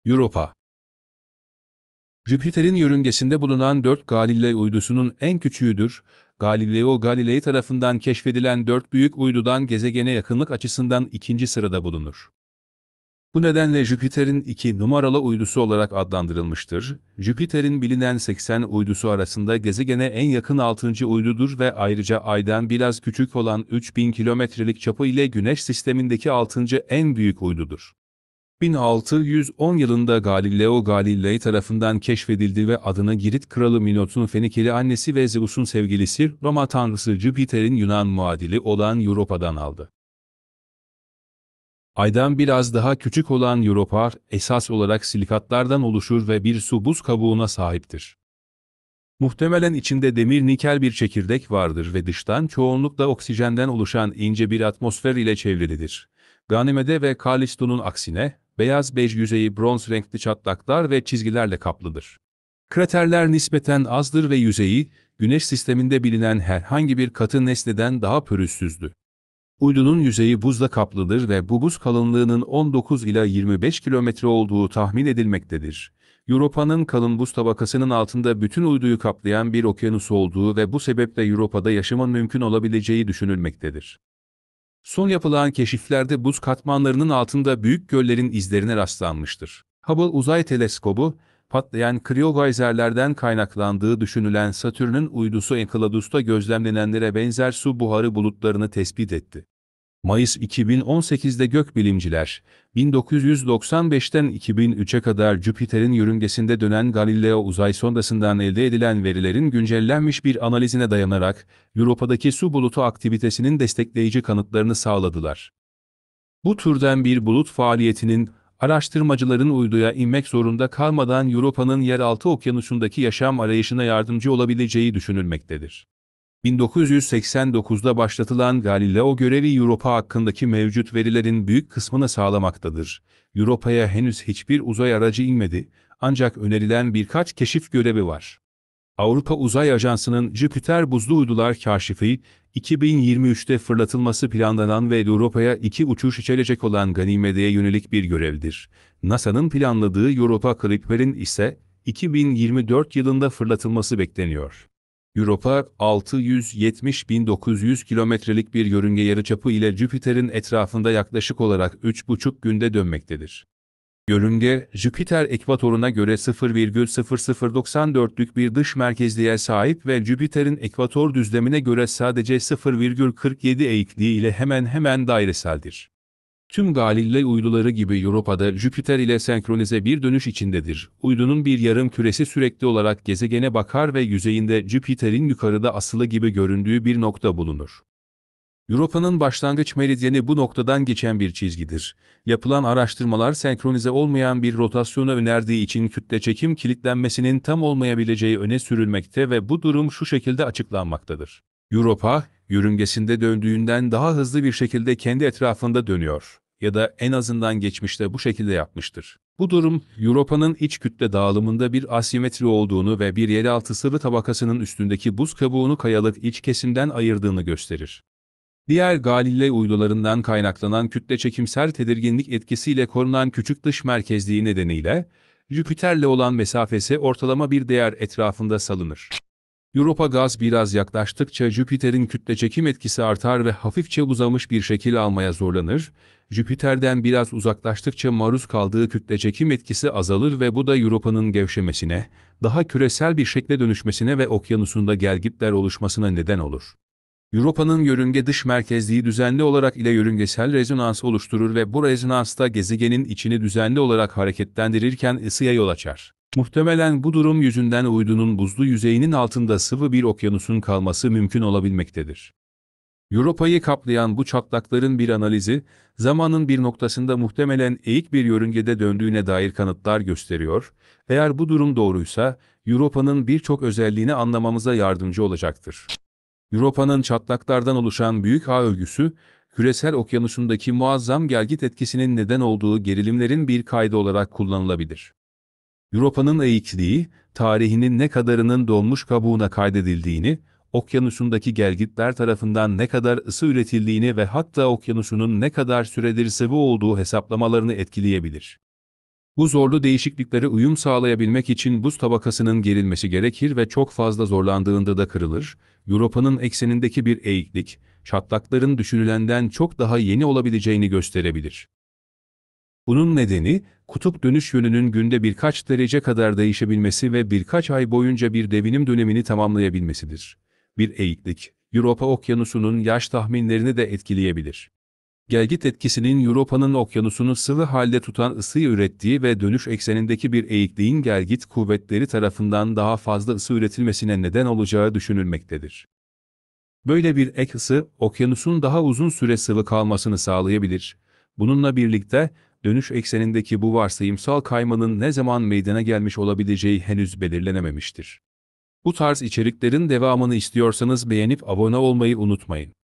Europa. Jüpiter'in yörüngesinde bulunan 4 Galilei uydusunun en küçüğüdür. Galileo Galilei tarafından keşfedilen 4 büyük uydudan gezegene yakınlık açısından ikinci sırada bulunur. Bu nedenle Jüpiter'in 2 numaralı uydusu olarak adlandırılmıştır. Jüpiter'in bilinen 80 uydusu arasında gezegene en yakın 6. uydudur ve ayrıca Ay'dan biraz küçük olan 3000 kilometrelik çapı ile Güneş sistemindeki 6. en büyük uydudur. 1610 yılında Galileo Galilei tarafından keşfedildi ve adını Girit kralı Minot'un Fenikeli annesi ve Zeus'un sevgilisi Roma tanrısı Jüpiter'in Yunan muadili olan Europa'dan aldı. Ay'dan biraz daha küçük olan Europa, esas olarak silikatlardan oluşur ve bir su buz kabuğuna sahiptir. Muhtemelen içinde demir nikel bir çekirdek vardır ve dıştan çoğunlukla oksijenden oluşan ince bir atmosfer ile çevrilidir. Ganymede ve Kallisto'nun aksine, beyaz bej yüzeyi bronz renkli çatlaklar ve çizgilerle kaplıdır. Kraterler nispeten azdır ve yüzeyi, Güneş sisteminde bilinen herhangi bir katı nesneden daha pürüzsüzdür. Uydunun yüzeyi buzla kaplıdır ve bu buz kalınlığının 19 ila 25 kilometre olduğu tahmin edilmektedir. Europa'nın kalın buz tabakasının altında bütün uyduyu kaplayan bir okyanus olduğu ve bu sebeple Europa'da yaşamın mümkün olabileceği düşünülmektedir. Son yapılan keşiflerde buz katmanlarının altında büyük göllerin izlerine rastlanmıştır. Hubble Uzay Teleskobu, patlayan kriyogeyserlerden kaynaklandığı düşünülen Satürn'ün uydusu Enceladus'ta gözlemlenenlere benzer su buharı bulutlarını tespit etti. Mayıs 2018'de gökbilimciler, 1995'ten 2003'e kadar Jüpiter'in yörüngesinde dönen Galileo uzay sondasından elde edilen verilerin güncellenmiş bir analizine dayanarak, Europa'daki su bulutu aktivitesinin destekleyici kanıtlarını sağladılar. Bu türden bir bulut faaliyetinin, araştırmacıların uyduya inmek zorunda kalmadan Europa'nın yeraltı okyanusundaki yaşam arayışına yardımcı olabileceği düşünülmektedir. 1989'da başlatılan Galileo görevi Europa hakkındaki mevcut verilerin büyük kısmını sağlamaktadır. Europa'ya henüz hiçbir uzay aracı inmedi, ancak önerilen birkaç keşif görevi var. Avrupa Uzay Ajansı'nın Jüpiter Buzlu Uydular Kaşifi, 2023'te fırlatılması planlanan ve Europa'ya 2 uçuş içerecek olan Ganymede'ye yönelik bir görevdir. NASA'nın planladığı Europa Clipper'in ise 2024 yılında fırlatılması bekleniyor. Europa, 670.900 kilometrelik bir yörünge yarıçapı ile Jüpiter'in etrafında yaklaşık olarak 3,5 günde dönmektedir. Yörünge, Jüpiter ekvatoruna göre 0,0094'lük bir dış merkezliğe sahip ve Jüpiter'in ekvator düzlemine göre sadece 0,47 eğikliği ile hemen hemen daireseldir. Tüm Galilei uyduları gibi Europa'da Jüpiter ile senkronize bir dönüş içindedir. Uydunun bir yarım küresi sürekli olarak gezegene bakar ve yüzeyinde Jüpiter'in yukarıda asılı gibi göründüğü bir nokta bulunur. Europa'nın başlangıç meridyeni bu noktadan geçen bir çizgidir. Yapılan araştırmalar senkronize olmayan bir rotasyonu önerdiği için kütle çekim kilitlenmesinin tam olmayabileceği öne sürülmekte ve bu durum şu şekilde açıklanmaktadır. Europa, yörüngesinde döndüğünden daha hızlı bir şekilde kendi etrafında dönüyor ya da en azından geçmişte bu şekilde yapmıştır. Bu durum, Europa'nın iç kütle dağılımında bir asimetri olduğunu ve bir yeraltı sıvı tabakasının üstündeki buz kabuğunu kayalık iç kesimden ayırdığını gösterir. Diğer Galilei uydularından kaynaklanan kütle çekimsel tedirginlik etkisiyle korunan küçük dış merkezliği nedeniyle, Jüpiter'le olan mesafesi ortalama bir değer etrafında salınır. Europa gaz biraz yaklaştıkça Jüpiter'in kütle çekim etkisi artar ve hafifçe uzamış bir şekil almaya zorlanır. Jüpiter'den biraz uzaklaştıkça maruz kaldığı kütle çekim etkisi azalır ve bu da Europa'nın gevşemesine, daha küresel bir şekle dönüşmesine ve okyanusunda gelgitler oluşmasına neden olur. Europa'nın yörünge dış merkezliği düzenli olarak ile yörüngesel rezonans oluşturur ve bu rezonansta gezegenin içini düzenli olarak hareketlendirirken ısıya yol açar. Muhtemelen bu durum yüzünden uydunun buzlu yüzeyinin altında sıvı bir okyanusun kalması mümkün olabilmektedir. Europa'yı kaplayan bu çatlakların bir analizi, zamanın bir noktasında muhtemelen eğik bir yörüngede döndüğüne dair kanıtlar gösteriyor. Eğer bu durum doğruysa, Europa'nın birçok özelliğini anlamamıza yardımcı olacaktır. Europa'nın çatlaklardan oluşan büyük ağ örgüsü, küresel okyanusundaki muazzam gelgit etkisinin neden olduğu gerilimlerin bir kaydı olarak kullanılabilir. Europa'nın eğikliği, tarihinin ne kadarının donmuş kabuğuna kaydedildiğini, okyanusundaki gelgitler tarafından ne kadar ısı üretildiğini ve hatta okyanusunun ne kadar süredir sıvı olduğu hesaplamalarını etkileyebilir. Bu zorlu değişikliklere uyum sağlayabilmek için buz tabakasının gerilmesi gerekir ve çok fazla zorlandığında da kırılır. Europa'nın eksenindeki bir eğiklik, çatlakların düşünülenden çok daha yeni olabileceğini gösterebilir. Bunun nedeni, kutup dönüş yönünün günde birkaç derece kadar değişebilmesi ve birkaç ay boyunca bir devinim dönemini tamamlayabilmesidir. Bir eğiklik, Europa Okyanusu'nun yaş tahminlerini de etkileyebilir. Gelgit etkisinin Europa'nın okyanusunu sıvı halde tutan ısıyı ürettiği ve dönüş eksenindeki bir eğikliğin gelgit kuvvetleri tarafından daha fazla ısı üretilmesine neden olacağı düşünülmektedir. Böyle bir ek ısı, okyanusun daha uzun süre sıvı kalmasını sağlayabilir. Bununla birlikte, dönüş eksenindeki bu varsayımsal kaymanın ne zaman meydana gelmiş olabileceği henüz belirlenememiştir. Bu tarz içeriklerin devamını istiyorsanız beğenip abone olmayı unutmayın.